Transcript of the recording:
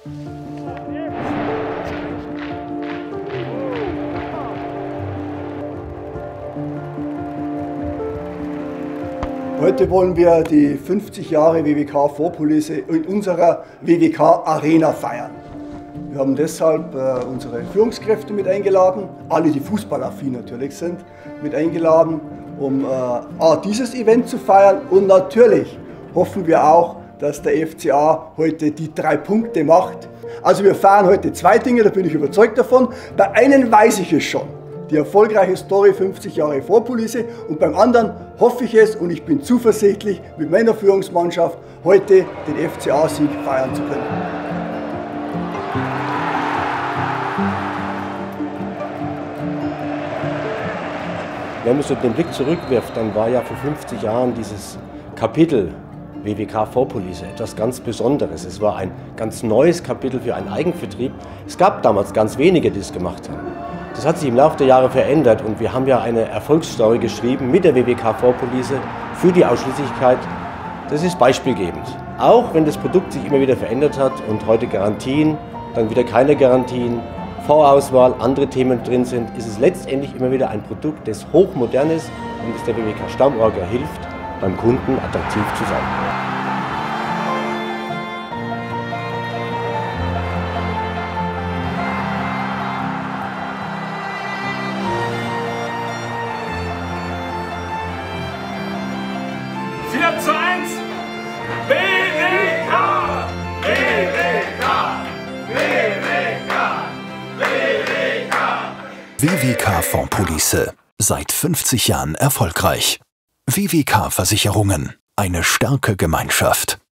Heute wollen wir die 50 Jahre WWK Vorpolice in unserer WWK Arena feiern. Wir haben deshalb unsere Führungskräfte mit eingeladen, alle die fußballaffin natürlich sind, mit eingeladen, um dieses Event zu feiern. Und natürlich hoffen wir auch, dass der FCA heute die 3 Punkte macht. Also wir feiern heute 2 Dinge, da bin ich überzeugt davon. Bei einem weiß ich es schon. Die erfolgreiche Story 50 Jahre Vorpolice, und beim anderen hoffe ich es und ich bin zuversichtlich, mit meiner Führungsmannschaft heute den FCA-Sieg feiern zu können. Wenn man so den Blick zurückwirft, dann war ja vor 50 Jahren dieses Kapitel WWK Vorpolice etwas ganz Besonderes. Es war ein ganz neues Kapitel für einen Eigenvertrieb. Es gab damals ganz wenige, die es gemacht haben. Das hat sich im Laufe der Jahre verändert und wir haben ja eine Erfolgsstory geschrieben mit der WWK Vorpolice für die Ausschließlichkeit. Das ist beispielgebend. Auch wenn das Produkt sich immer wieder verändert hat und heute Garantien, dann wieder keine Garantien, Vorauswahl, andere Themen drin sind, ist es letztendlich immer wieder ein Produkt, das hochmodern ist und das der WWK Stammorga hilft, beim Kunden attraktiv zu sein. WWK Vorpolice. Seit 50 Jahren erfolgreich. WWK Versicherungen. Eine starke Gemeinschaft.